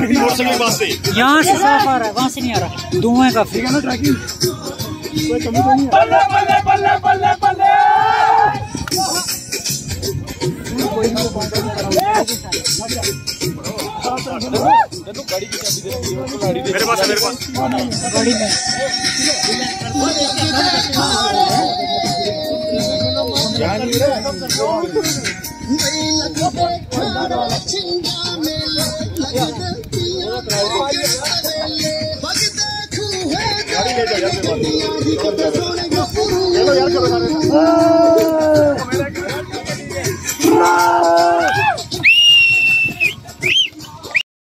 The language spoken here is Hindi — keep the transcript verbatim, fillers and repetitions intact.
मोटरसाइकिल के पास से यहाँ से साफ आ रहा है, वहाँ से नहीं आ रहा। धुआं काफी है ना ट्रैकिंग। कोई कमी तो नहीं है। बल्ले बल्ले बल्ले बल्ले बल्ले। कोई नहीं गाड़ी की चाबी दे मेरे पास मेरे पास गाड़ी में यार